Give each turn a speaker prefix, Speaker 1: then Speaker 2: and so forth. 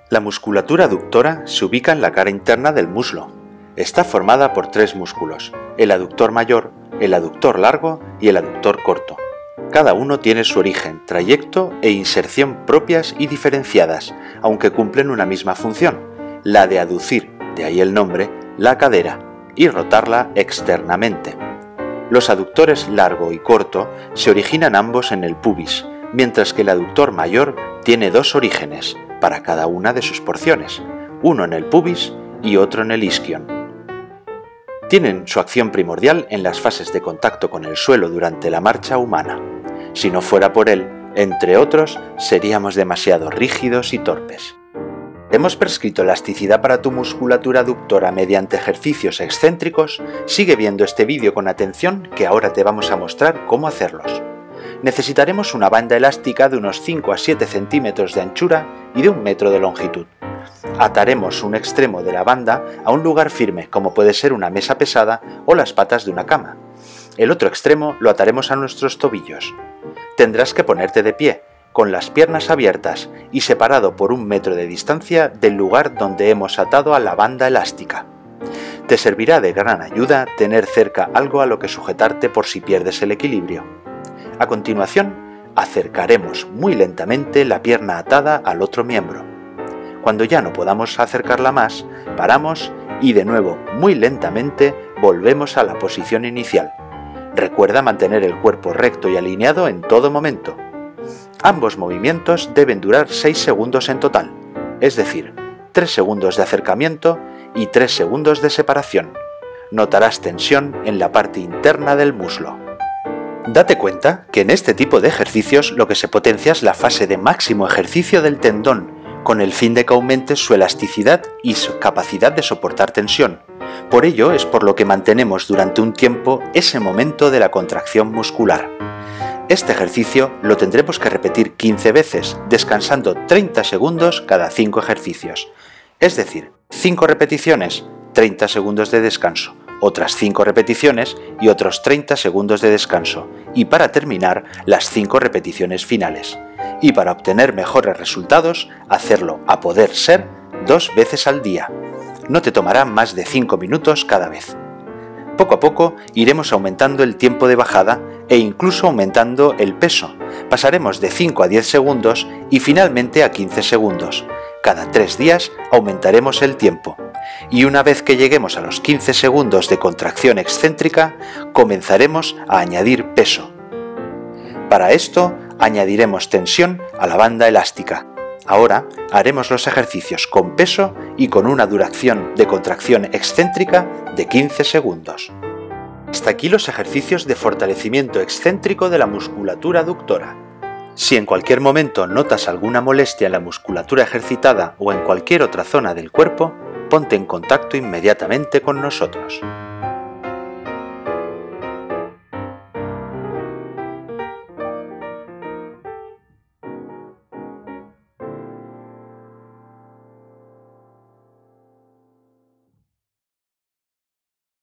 Speaker 1: La musculatura aductora se ubica en la cara interna del muslo. Está formada por tres músculos, el aductor mayor, el aductor largo y el aductor corto. Cada uno tiene su origen, trayecto e inserción propias y diferenciadas, aunque cumplen una misma función, la de aducir, de ahí el nombre, la cadera y rotarla externamente. Los aductores largo y corto se originan ambos en el pubis, mientras que el aductor mayor tiene dos orígenes para cada una de sus porciones, uno en el pubis y otro en el isquion. Tienen su acción primordial en las fases de contacto con el suelo durante la marcha humana. Si no fuera por él, entre otros, seríamos demasiado rígidos y torpes. ¿Hemos prescrito elasticidad para tu musculatura aductora mediante ejercicios excéntricos? Sigue viendo este vídeo con atención, que ahora te vamos a mostrar cómo hacerlos. Necesitaremos una banda elástica de unos 5 a 7 centímetros de anchura y de 1 metro de longitud. Ataremos un extremo de la banda a un lugar firme, como puede ser una mesa pesada o las patas de una cama. El otro extremo lo ataremos a nuestros tobillos. Tendrás que ponerte de pie, con las piernas abiertas y separado por 1 metro de distancia del lugar donde hemos atado a la banda elástica. Te servirá de gran ayuda tener cerca algo a lo que sujetarte por si pierdes el equilibrio. A continuación, acercaremos muy lentamente la pierna atada al otro miembro. Cuando ya no podamos acercarla más, paramos y de nuevo, muy lentamente, volvemos a la posición inicial. Recuerda mantener el cuerpo recto y alineado en todo momento. Ambos movimientos deben durar 6 segundos en total, es decir, 3 segundos de acercamiento y 3 segundos de separación. Notarás tensión en la parte interna del muslo. Date cuenta que en este tipo de ejercicios lo que se potencia es la fase de máximo ejercicio del tendón, con el fin de que aumente su elasticidad y su capacidad de soportar tensión. Por ello es por lo que mantenemos durante un tiempo ese momento de la contracción muscular. Este ejercicio lo tendremos que repetir 15 veces, descansando 30 segundos cada 5 ejercicios. Es decir, 5 repeticiones, 30 segundos de descanso, otras 5 repeticiones y otros 30 segundos de descanso, y para terminar, las 5 repeticiones finales. Y para obtener mejores resultados, hacerlo a poder ser 2 veces al día. No te tomará más de 5 minutos cada vez. Poco a poco iremos aumentando el tiempo de bajada e incluso aumentando el peso. Pasaremos de 5 a 10 segundos y finalmente a 15 segundos. Cada 3 días aumentaremos el tiempo. Y una vez que lleguemos a los 15 segundos de contracción excéntrica, comenzaremos a añadir peso. Para esto, añadiremos tensión a la banda elástica. Ahora haremos los ejercicios con peso y con una duración de contracción excéntrica de 15 segundos. Hasta aquí los ejercicios de fortalecimiento excéntrico de la musculatura aductora. Si en cualquier momento notas alguna molestia en la musculatura ejercitada o en cualquier otra zona del cuerpo, ponte en contacto inmediatamente con nosotros.